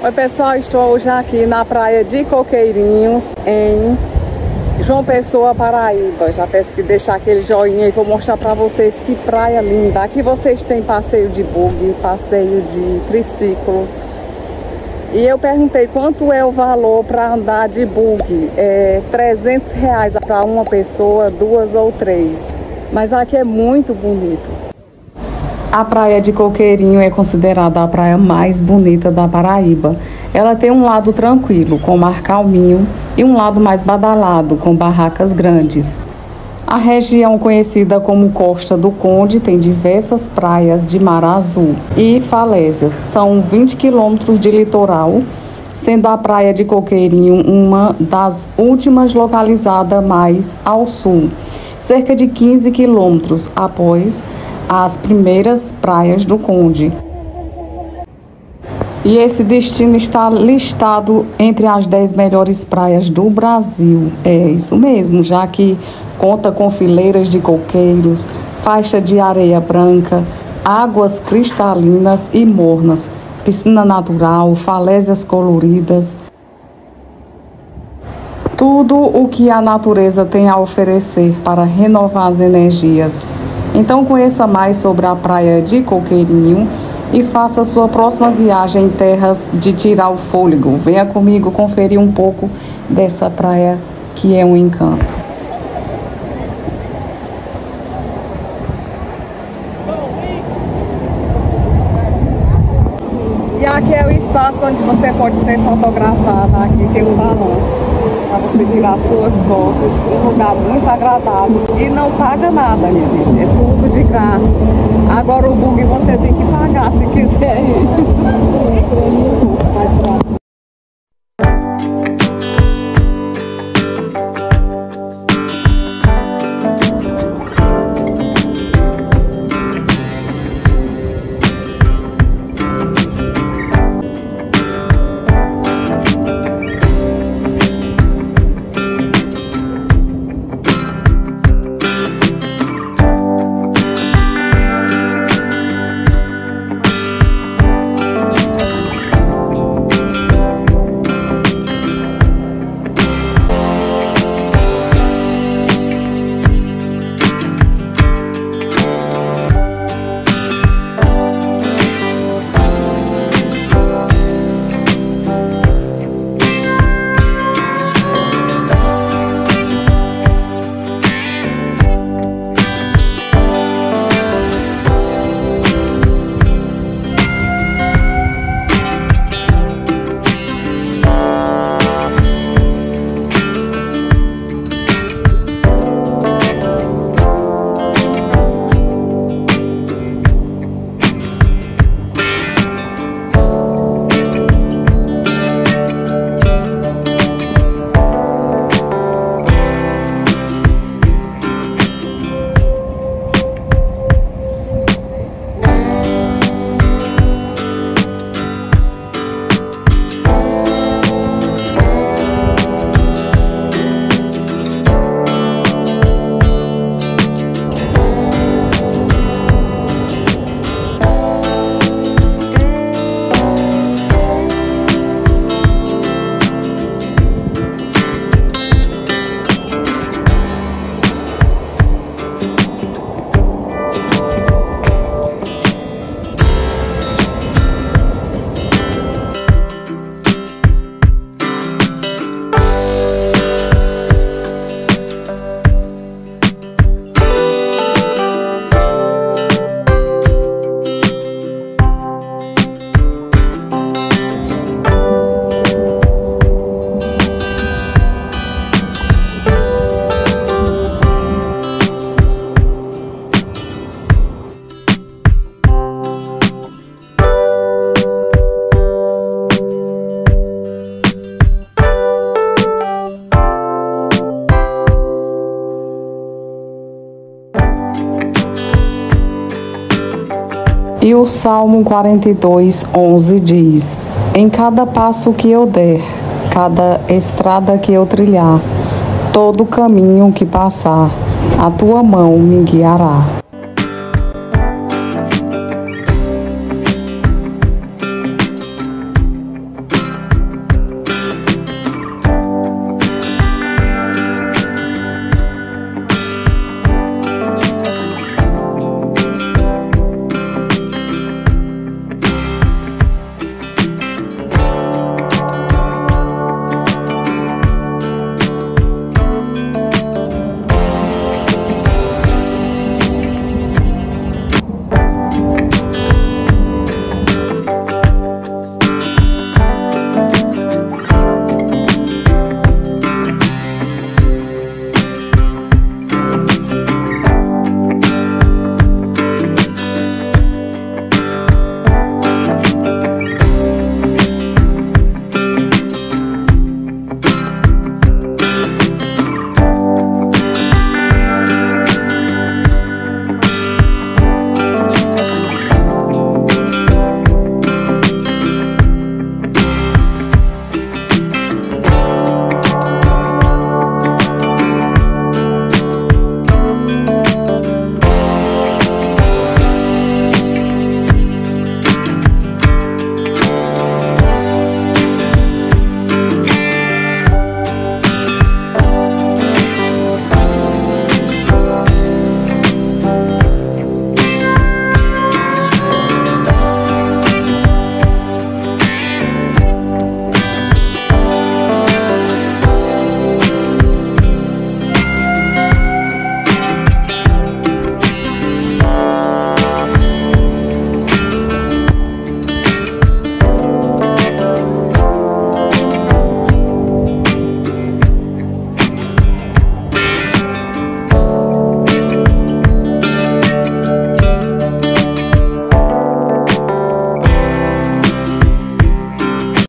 Oi pessoal, estou hoje aqui na praia de Coqueirinhos, em João Pessoa, Paraíba. Já peço que deixar aquele joinha e vou mostrar para vocês que praia linda. Aqui vocês têm passeio de buggy, passeio de triciclo. E eu perguntei quanto é o valor para andar de buggy. É R$300 para uma pessoa, 2 ou 3. Mas aqui é muito bonito. A praia de Coqueirinho é considerada a praia mais bonita da Paraíba. Ela tem um lado tranquilo, com mar calminho, e um lado mais badalado, com barracas grandes. A região conhecida como Costa do Conde tem diversas praias de mar azul e falésias. São 20 quilômetros de litoral, sendo a praia de Coqueirinho uma das últimas localizada mais ao sul, cerca de 15 quilômetros após as primeiras praias do Conde. E esse destino está listado entre as 10 melhores praias do Brasil. É isso mesmo, já que conta com fileiras de coqueiros, faixa de areia branca, águas cristalinas e mornas, piscina natural, falésias coloridas. Tudo o que a natureza tem a oferecer para renovar as energias. Então conheça mais sobre a praia de Coqueirinho e faça sua próxima viagem em terras de tirar o fôlego. Venha comigo conferir um pouco dessa praia que é um encanto. E aqui é o espaço onde você pode ser fotografado. Aqui tem um balanço para você tirar suas fotos, um lugar muito agradável e não paga nada, minha gente, é tudo de graça. Agora o buggy você tem que pagar se quiser ir. E o Salmo 42:11 diz: em cada passo que eu der, cada estrada que eu trilhar, todo caminho que passar, a tua mão me guiará.